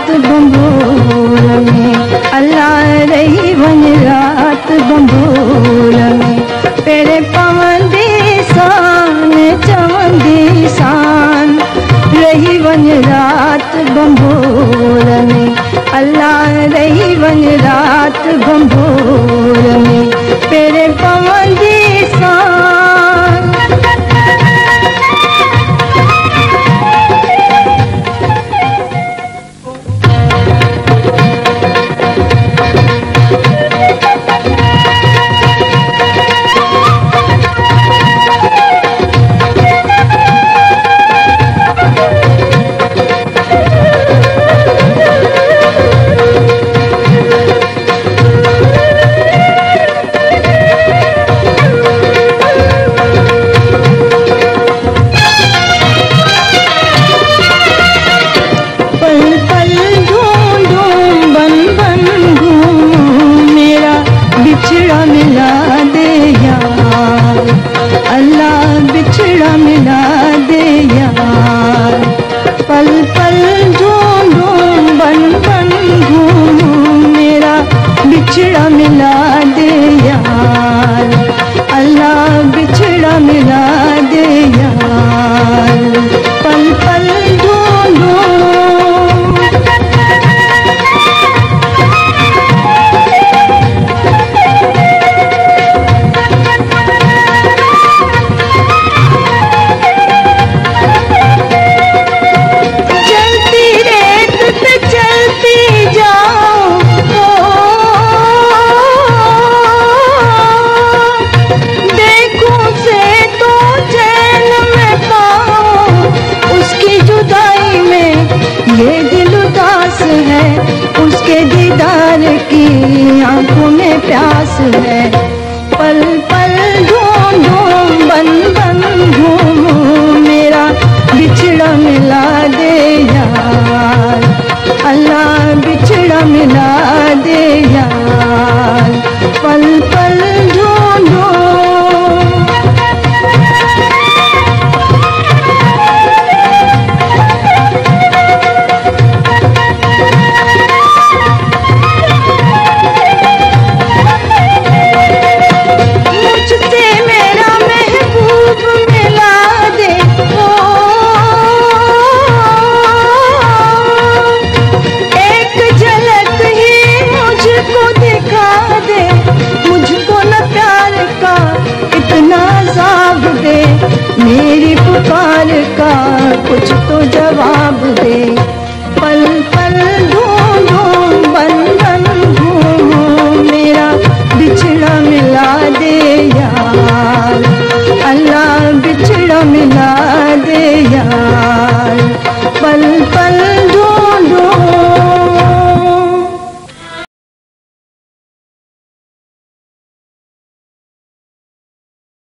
रात बंबोर में, अल्लाह रही वन रात बंबोर में। पेरे पवंदी शान चवंदी शान, रही वन रात बंबोर में, अल्लाह रही वन रात बंबोर में। पेरे पवंदी शान, बिछड़ा मिला दे यार, अल्लाह बिछड़ा मिला दे यार। पल पल ढूंढूं बन बन घूमूं, मेरा बिछड़ा मिला दे यार, अल्लाह बिछड़ा मिला दे यार। पल पल ढूंढूं, ये दिल उदास है, उसके दीदार की आंखों में प्यास है। पल पल ढूंढूं बन बन घूमूं, मेरा बिछड़ा मिला दे यार, अल्लाह बिछड़ा मिला दे यार। पल पल ढूंढूं, मेरी पुकार का कुछ तो जवाब दे। पल पल